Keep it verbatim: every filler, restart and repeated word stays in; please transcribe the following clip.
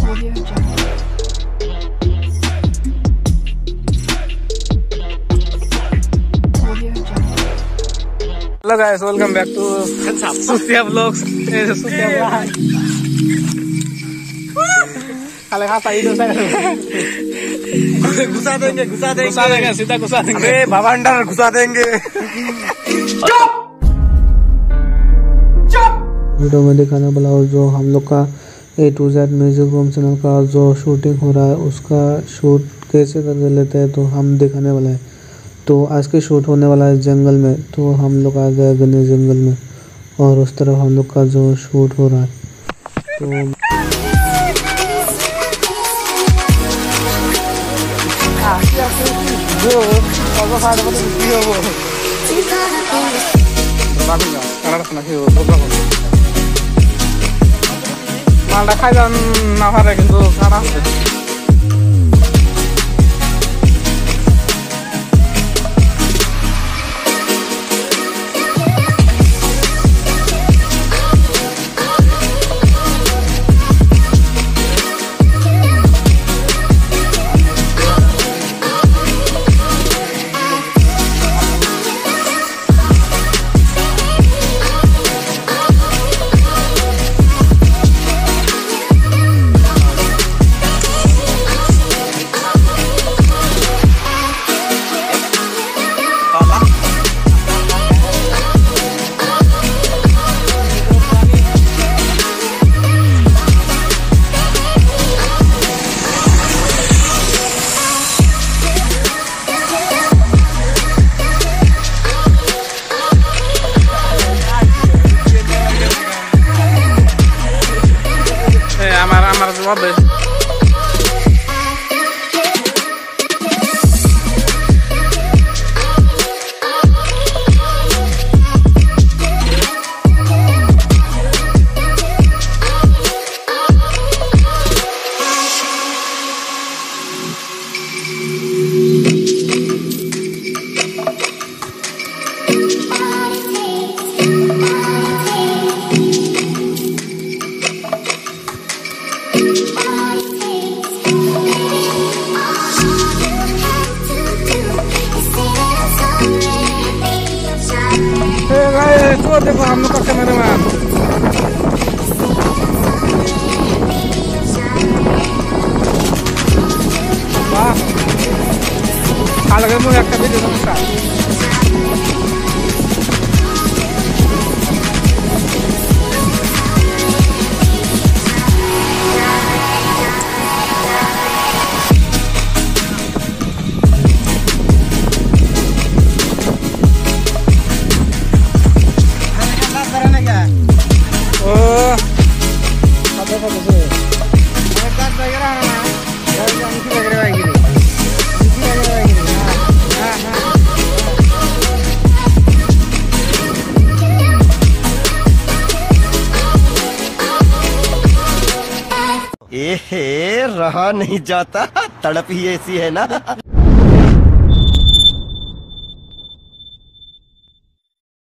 Hello guys, welcome back to Susiya vlogs. घुसा देंगे घुसा देंगे घुसा देंगे सीधा घुसा देंगे। अरे भवंडर घुसा देंगे। वीडियो में दिखाने वाला हूँ जो हम लोग का A to Z music room channel का जो शूटिंग हो रहा है उसका शूट कैसे कर लेते हैं तो हम दिखाने वाला है। तो आज के शूट होने वाला है जंगल में, तो हम लोग आ गए घने जंगल में और उस तरफ हम लोग का जो शूट हो रहा है। तो मालदा खाई जान ना पारे किन्तु कारा जवाब दे। तो देखो हम लोग का कैमरामैन वाह आ लगे मुझे एक वीडियो नमस्कार। ए रहा नहीं जाता, तड़प ही ऐसी है ना।